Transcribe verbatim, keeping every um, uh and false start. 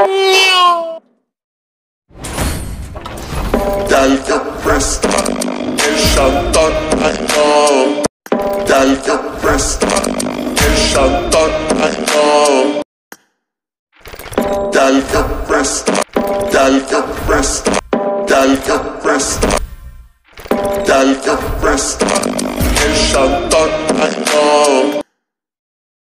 Girl, you pressed, el Shanton, I know. Girl, you pressed, el Shanton, I know. Girl, you pressed, girl, you pressed, girl, you pressed, girl, you pressed, el Shanton, I know.